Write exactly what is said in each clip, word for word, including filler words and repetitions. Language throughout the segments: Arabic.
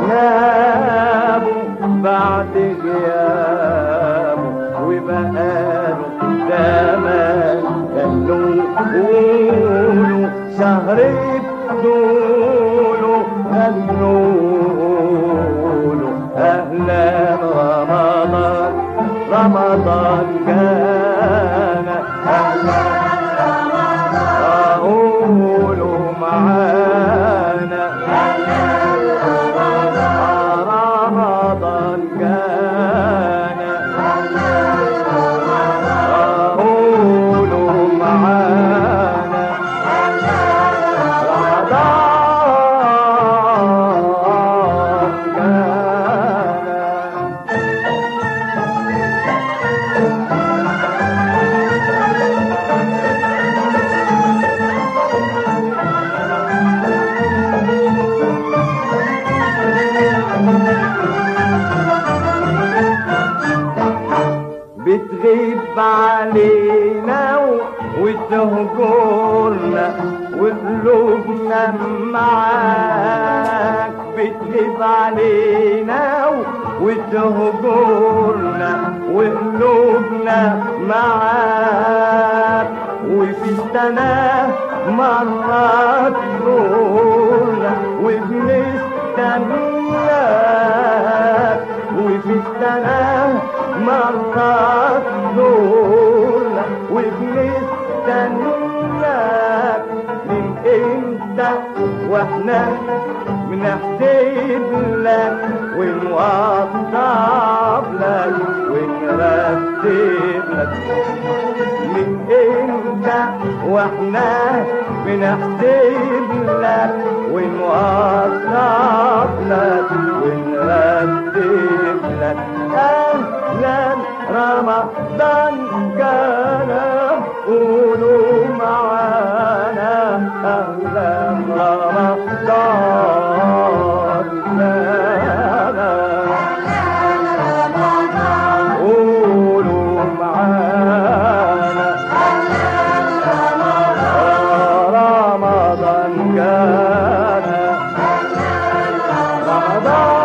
نابوا بعد غيابه وبقاله زمان قالوا قولوا شهر بدوله قالوا أهلا رمضان رمضان كان أهلا رمضان قولوا معانا أهلا رمضان رمضان كان أهلا رمضان قولوا معانا أهلا رمضان كان. بتغيب علينا وتهجرنا وقلوبنا معاك بتغيب علينا وتهجرنا وقلوبنا معاك وفي السنة مرات تزورنا وبنستناك وفي السنة مرات تزورنا وبنستناك من امتى واحنا بنحسب لك ونوضب لك ونرتب لك من امتى واحنا بنحسب لك ونوضب لك ونرتب لك أهلا رمضان كان قولوا معانا أهلا رمضان كان قولوا معانا أهلا رمضان كان رمضان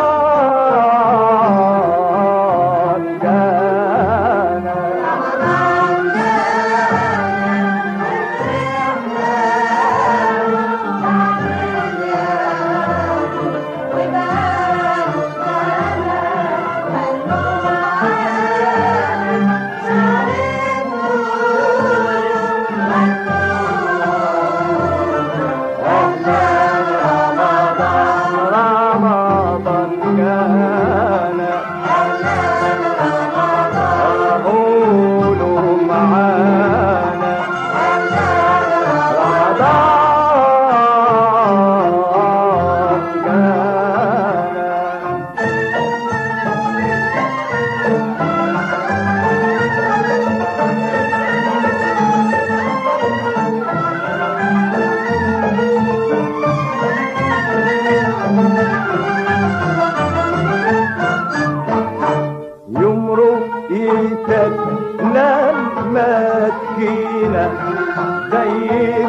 لما تجينا زي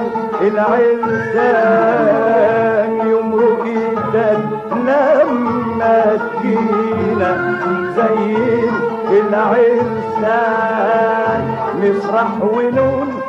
العرسان يمرق ايدك لما تجينا زي العرسان نفرح ونقول